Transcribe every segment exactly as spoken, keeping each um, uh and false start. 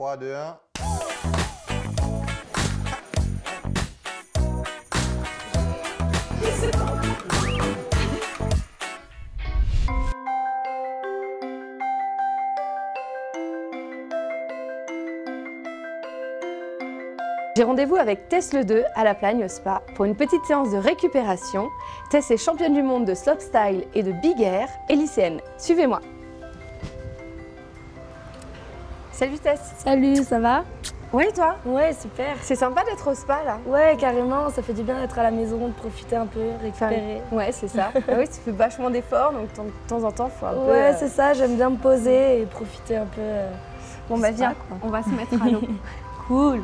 trois, deux, un. J'ai rendez-vous avec Tess Le deux à La Plagne au Spa pour une petite séance de récupération. Tess est championne du monde de slopestyle et de big air et lycéenne. Suivez-moi. Salut Tess. Salut, ça va? Ouais, et toi? Ouais, super. C'est sympa d'être au spa là. Ouais, carrément, ça fait du bien d'être à la maison, de profiter un peu, récupérer. Enfin, ouais, c'est ça. Ah oui, tu fais vachement d'efforts, donc de temps en temps, il faut un peu... Ouais, euh... c'est ça, j'aime bien me poser et profiter un peu. Euh, bon bah viens, quoi. On va se mettre à l'eau. Cool.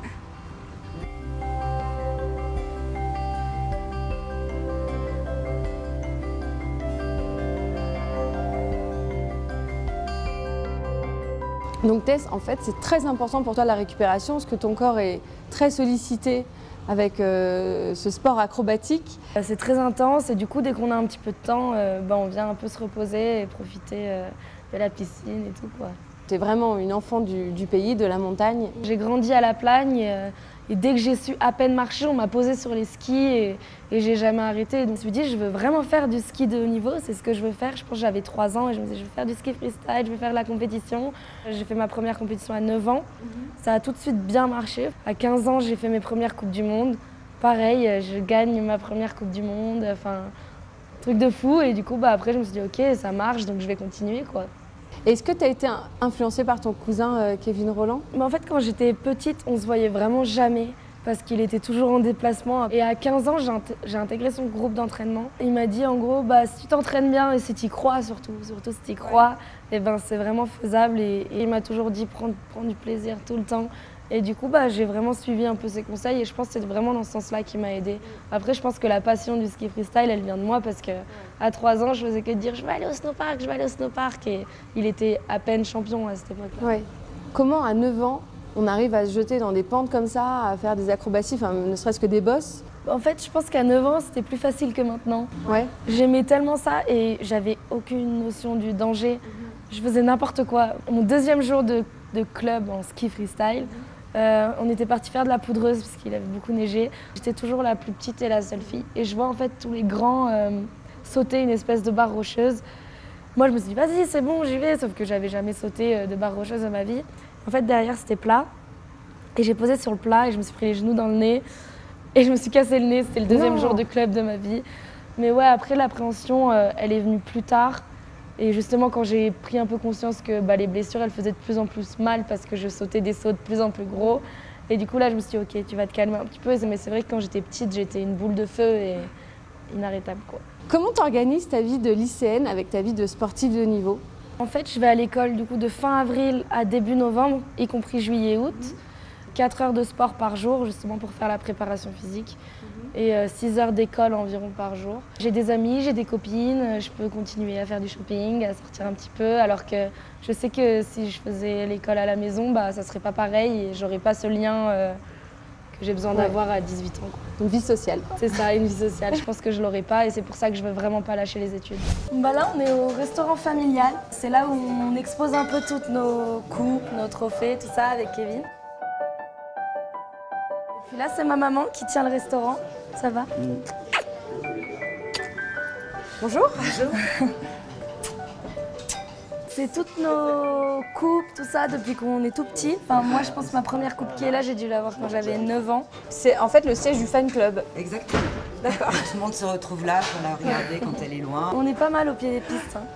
Donc Tess, en fait, c'est très important pour toi la récupération parce que ton corps est très sollicité avec euh, ce sport acrobatique. C'est très intense et du coup, dès qu'on a un petit peu de temps, euh, bah, on vient un peu se reposer et profiter euh, de la piscine et tout, quoi. Tu es vraiment une enfant du, du pays, de la montagne. J'ai grandi à La Plagne euh, et dès que j'ai su à peine marcher, on m'a posé sur les skis et, et j'ai jamais arrêté. Donc je me suis dit, je veux vraiment faire du ski de haut niveau, c'est ce que je veux faire. Je pense que j'avais trois ans et je me suis dit, je veux faire du ski freestyle, je veux faire de la compétition. J'ai fait ma première compétition à neuf ans. Mm-hmm. Ça a tout de suite bien marché. À quinze ans, j'ai fait mes premières Coupes du Monde. Pareil, je gagne ma première Coupe du Monde. Enfin, truc de fou. Et du coup, bah, après, je me suis dit, ok, ça marche, donc je vais continuer, quoi. Est-ce que tu as été influencée par ton cousin euh, Kevin Rolland? Mais en fait, quand j'étais petite, on se voyait vraiment jamais parce qu'il était toujours en déplacement. Et à quinze ans, j'ai intégré son groupe d'entraînement. Il m'a dit en gros, bah, si tu t'entraînes bien et si tu y crois surtout, surtout si tu y crois, et ben, c'est vraiment faisable. Et, et il m'a toujours dit prendre, prendre du plaisir tout le temps. Et du coup, bah, j'ai vraiment suivi un peu ses conseils et je pense que c'est vraiment dans ce sens-là qui m'a aidée. Après, je pense que la passion du ski freestyle, elle vient de moi parce qu'à trois ans, je faisais que dire je vais aller au snowpark, je vais aller au snowpark. Et il était à peine champion à cette époque-là. Ouais. Comment à neuf ans, on arrive à se jeter dans des pentes comme ça, à faire des acrobaties, enfin, ne serait-ce que des bosses? En fait, je pense qu'à neuf ans, c'était plus facile que maintenant. Ouais. J'aimais tellement ça et j'avais aucune notion du danger. Je faisais n'importe quoi. Mon deuxième jour de, de club en ski freestyle, Euh, on était parti faire de la poudreuse parce qu'il avait beaucoup neigé. J'étais toujours la plus petite et la seule fille. Et je vois en fait tous les grands euh, sauter une espèce de barre rocheuse. Moi je me suis dit vas-y c'est bon j'y vais, sauf que j'avais jamais sauté de barre rocheuse de ma vie. En fait derrière c'était plat et j'ai posé sur le plat et je me suis pris les genoux dans le nez et je me suis cassé le nez. C'était le deuxième Non. jour de club de ma vie. Mais ouais, après l'appréhension euh, elle est venue plus tard. Et justement, quand j'ai pris un peu conscience que bah, les blessures, elles faisaient de plus en plus mal parce que je sautais des sauts de plus en plus gros. Et du coup, là, je me suis dit, ok, tu vas te calmer un petit peu. Mais c'est vrai que quand j'étais petite, j'étais une boule de feu et inarrêtable, quoi. Comment tu organises ta vie de lycéenne avec ta vie de sportive de niveau? En fait, je vais à l'école du coup de fin avril à début novembre, y compris juillet et août. quatre heures de sport par jour, justement pour faire la préparation physique. Et euh, six heures d'école environ par jour. J'ai des amis, j'ai des copines, je peux continuer à faire du shopping, à sortir un petit peu, alors que je sais que si je faisais l'école à la maison, bah, ça serait pas pareil et j'aurais pas ce lien euh, que j'ai besoin d'avoir ouais. à dix-huit ans. Quoi. Une vie sociale. C'est ça, une vie sociale. Je pense que je l'aurais pas et c'est pour ça que je veux vraiment pas lâcher les études. Bah là, on est au restaurant familial. C'est là où on expose un peu toutes nos coupes, nos trophées, tout ça avec Kevin. Et puis là, c'est ma maman qui tient le restaurant. Ça va? mmh. Bonjour. Bonjour. C'est toutes nos coupes, tout ça, depuis qu'on est tout petit. Enfin, moi, je pense que ma première coupe qui est là, j'ai dû l'avoir quand j'avais neuf ans. C'est en fait le siège du fan club. Exactement. D'accord. Tout le monde se retrouve là pour la regarder quand elle est loin. On est pas mal au pied des pistes. Hein.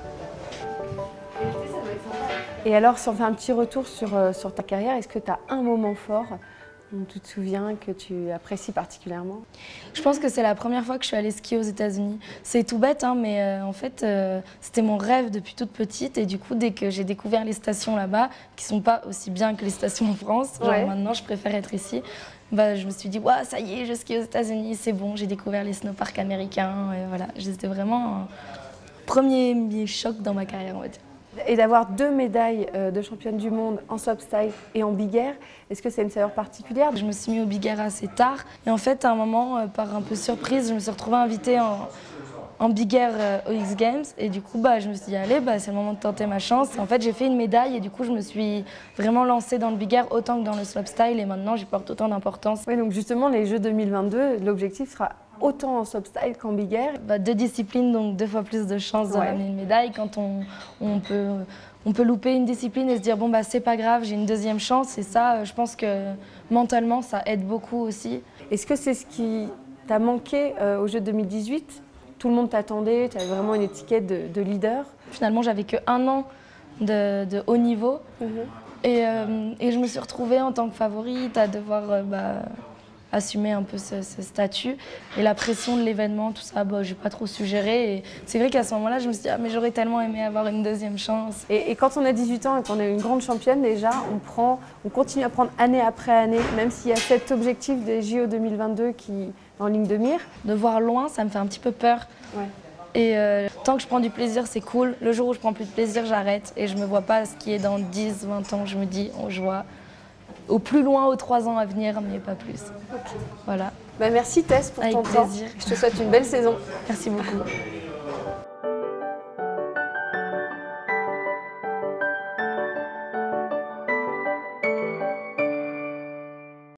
Et alors, si on fait un petit retour sur, euh, sur ta carrière, est-ce que tu as un moment fort dont tu te souviens, que tu apprécies particulièrement? Je pense que c'est la première fois que je suis allée skier aux États-Unis. C'est tout bête, hein, mais euh, en fait, euh, c'était mon rêve depuis toute petite. Et du coup, dès que j'ai découvert les stations là-bas, qui sont pas aussi bien que les stations en France, genre ouais. maintenant, je préfère être ici. Bah, je me suis dit, ouais, ça y est, je skie aux États-Unis, c'est bon. J'ai découvert les snowparks américains. Et voilà, c'était vraiment un premier choc dans ma carrière, on va dire. Et d'avoir deux médailles de championne du monde en slopestyle et en big air, est-ce que c'est une saveur particulière? Je me suis mis au big air assez tard et en fait à un moment, par un peu surprise, je me suis retrouvée invitée en, en Big Air euh, aux X Games. Et du coup, bah, je me suis dit, allez, bah, c'est le moment de tenter ma chance. Et en fait, j'ai fait une médaille et du coup, je me suis vraiment lancée dans le Big Air autant que dans le slopestyle. Et maintenant, j'y porte autant d'importance. Oui, donc justement, les Jeux deux mille vingt-deux, l'objectif sera autant en slopestyle qu'en Big Air. Bah, deux disciplines, donc deux fois plus de chances de Ouais. ramener une médaille. Quand on, on, peut, on peut louper une discipline et se dire, bon, bah, c'est pas grave, j'ai une deuxième chance. Et ça, je pense que mentalement, ça aide beaucoup aussi. Est-ce que c'est ce qui t'a manqué euh, aux Jeux deux mille dix-huit? Tout le monde t'attendait, tu avais vraiment une étiquette de, de leader. Finalement, j'avais que un an de, de haut niveau. Mm-hmm. Et, euh, et je me suis retrouvée en tant que favorite à devoir euh, bah, assumer un peu ce, ce statut. Et la pression de l'événement, tout ça, bah, j'ai pas trop su gérer. Et c'est vrai qu'à ce moment-là, je me suis dit, ah, mais j'aurais tellement aimé avoir une deuxième chance. Et, et quand on a dix-huit ans et qu'on est une grande championne, déjà, on, prend, on continue à prendre année après année, même s'il y a cet objectif des J O deux mille vingt-deux qui est en ligne de mire. De voir loin, ça me fait un petit peu peur. Ouais. Et euh, tant que je prends du plaisir, c'est cool. Le jour où je prends plus de plaisir, j'arrête. Et je me vois pas ce qui est dans dix, vingt ans. Je me dis, oh, je vois au plus loin, aux trois ans à venir, mais pas plus. Okay. Voilà. Bah merci Tess pour Avec ton plaisir. temps. Je te souhaite une belle saison. Merci beaucoup.